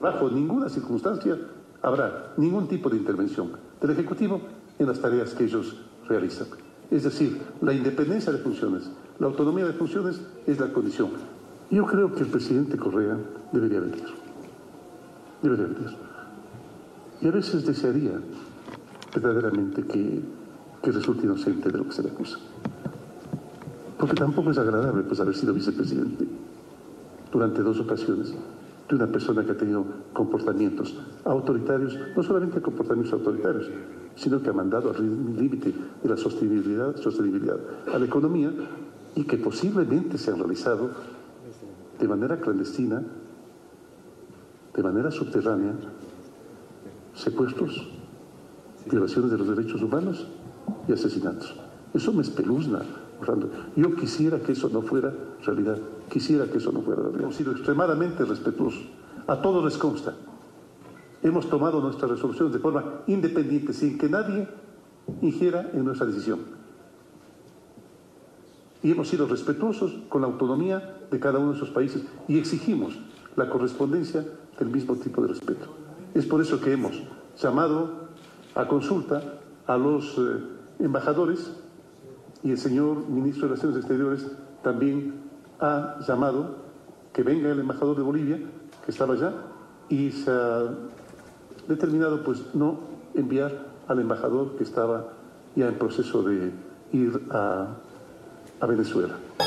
Bajo ninguna circunstancia habrá ningún tipo de intervención del Ejecutivo en las tareas que ellos realizan. Es decir, la independencia de funciones, la autonomía de funciones es la condición. Yo creo que el presidente Correa debería venir. Debería venir. Y a veces desearía verdaderamente que resulte inocente de lo que se le acusa. Porque tampoco es agradable pues haber sido vicepresidente durante 2 ocasiones de una persona que ha tenido comportamientos autoritarios, no solamente comportamientos autoritarios, sino que ha mandado al límite de la sostenibilidad a la economía y que posiblemente se han realizado de manera clandestina, de manera subterránea, secuestros, violaciones de los derechos humanos y asesinatos. Eso me espeluzna, Orlando. Yo quisiera que eso no fuera realidad. Quisiera que eso no fuera realidad. Hemos sido extremadamente respetuosos. A todos les consta. Hemos tomado nuestras resoluciones de forma independiente, sin que nadie ingiera en nuestra decisión. Y hemos sido respetuosos con la autonomía de cada uno de esos países y exigimos la correspondencia del mismo tipo de respeto. Es por eso que hemos llamado a consulta a los embajadores, y el señor ministro de Relaciones Exteriores también ha llamado que venga el embajador de Bolivia, que estaba allá, y se ha determinado pues no enviar al embajador que estaba ya en proceso de ir a Venezuela.